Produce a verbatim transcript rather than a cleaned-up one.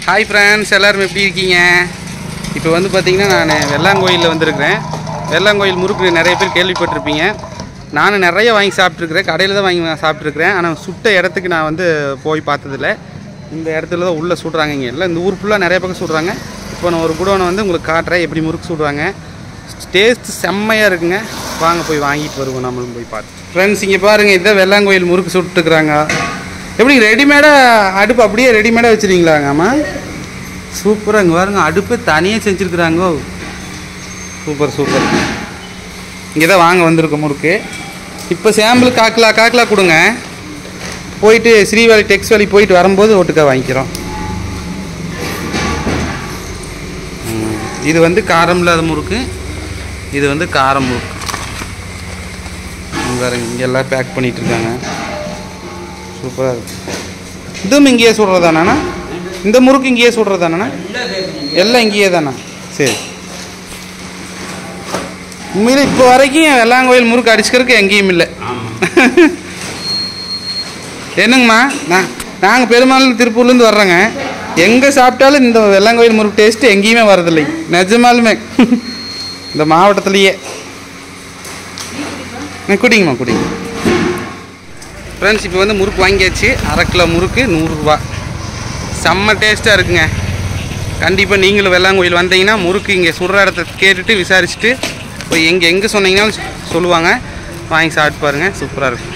Hi friends, எல்லோரும் எப்படி இருக்கீங்க? இப்போ வந்து பார்த்திங்கன்னா நான் வெள்ளாங்கோயிலில் வந்திருக்கிறேன். வெள்ளாங்கோயில் முறுக்கு நிறைய பேர் கேள்விப்பட்டிருப்பீங்க. நானும் நிறைய வாங்கி சாப்பிட்ருக்குறேன். கடையில் தான் வாங்கி சாப்பிட்ருக்குறேன். ஆனால் சுட்ட இடத்துக்கு நான் வந்து போய் பார்த்ததில்ல. இந்த இடத்துல தான் உள்ளே சுடுறாங்க. இங்கே இல்லை, இந்த ஊர் ஃபுல்லாக நிறைய பக்கம் சுடுறாங்க. இப்போ நான் ஒரு குடோனை வந்து உங்களுக்கு காட்டுறேன் எப்படி முறுக்கு சுடுறாங்க. டேஸ்ட் செம்மையாக இருக்குங்க. வாங்க போய் வாங்கிட்டு வருவோம், நம்மளும் போய் பார்த்து. ஃப்ரெண்ட்ஸ், இங்கே பாருங்கள், இதுதான் வெள்ளாங்கோயில் முறுக்கு சுட்டுக்கிறாங்க. எப்படி ரெடிமேடாக அடுப்பு அப்படியே ரெடிமேடாக வச்சுருவீங்களாங்க? ஆமாம், சூப்பராக. இங்கே பாருங்க, அடுப்பு தனியாக செஞ்சுருக்குறாங்கோ. Super super. இங்கே தான் வாங்க வந்திருக்கோம் முறுக்கு. இப்போ சாம்பிள் காக்கலா காக்கலா கொடுங்க. போயிட்டு ஸ்ரீவேலி டெக்ஸ் வேலி போயிட்டு வரும்போது ஒட்டுக்கா வாங்கிக்கிறோம். இது வந்து காரம் இல்லாத முறுக்கு, இது வந்து காரம் முறுக்கு. பாருங்க, இங்கே எல்லாம் பேக் பண்ணிகிட்டு இருக்காங்க. சூப்பராக இருக்குது. இதுவும் இங்கேயே சுடுறதாண்ணா? இந்த முறுக்கு இங்கேயே சுடுறதாண்ணா? எல்லாம் இங்கேயே தானே? சரி. உண்மையில் இப்போ வரைக்கும் வெள்ளாங்கோயில் முறுக்கு அடிச்சுக்கிறதுக்கு எங்கேயும் இல்லை. என்னங்கம்மா, நான் நாங்கள் பெருமாள் திருப்பூர்லேருந்து வர்றோங்க. எங்கே சாப்பிட்டாலும் இந்த வெள்ளாங்கோயில் முறுக்கு டேஸ்ட்டு எங்கேயுமே வரதில்லை, நிஜமாலுமே. இந்த மாவட்டத்துலேயே. குடிங்கம்மா, குடிங்க. ஃப்ரெண்ட்ஸ், இப்போ வந்து முறுக்கு வாங்கியாச்சு. அரை கிலோ முறுக்கு நூறுரூவா. செம்ம டேஸ்ட்டாக இருக்குங்க. கண்டிப்பாக நீங்களும் வெள்ளாங்கோயில் வந்தீங்கன்னா முறுக்கு இங்கே சுடுற இடத்த கேட்டுட்டு விசாரிச்சுட்டு போய் எங்கே எங்கே சொன்னீங்கன்னாலும் சொல்லுவாங்க. வாங்கி சாப்பிட்டு பாருங்கள், சூப்பராக இருக்கும்.